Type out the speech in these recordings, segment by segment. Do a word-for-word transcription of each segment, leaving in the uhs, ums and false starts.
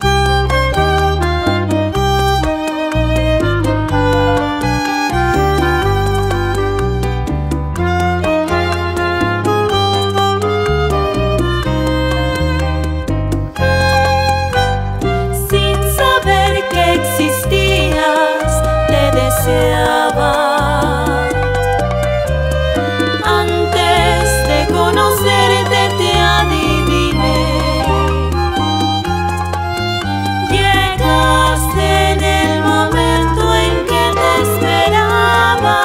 Antes de conocerte te adiviné. Llegaste en el momento en que te esperaba.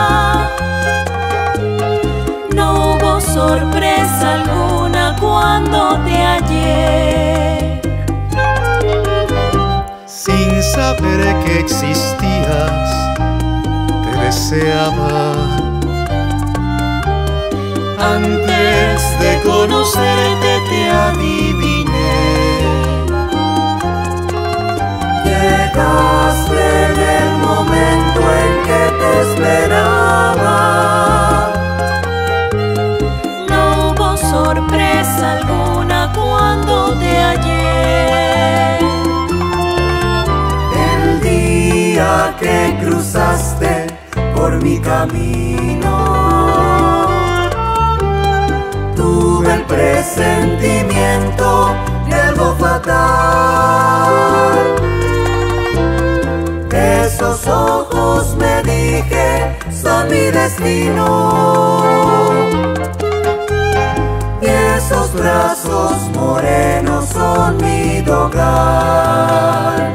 No hubo sorpresa alguna cuando te hallé. Sin saber que existías, deseaba. Antes de conocerte te adiviné. Llegaste en el momento en que te esperaba. No hubo sorpresa alguna cuando te hallé. El día que cruzaste por mi camino, tuve el presentimiento de algo fatal. Esos ojos, me dije, son mi destino, y esos brazos morenos son mi hogar.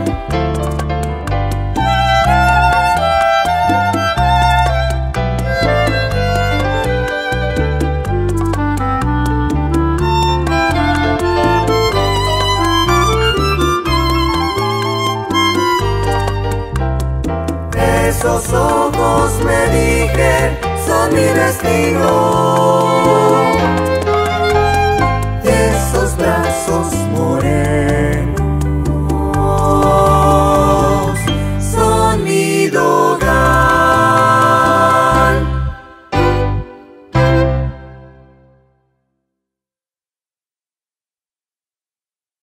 Esos ojos, me dije, son mi destino,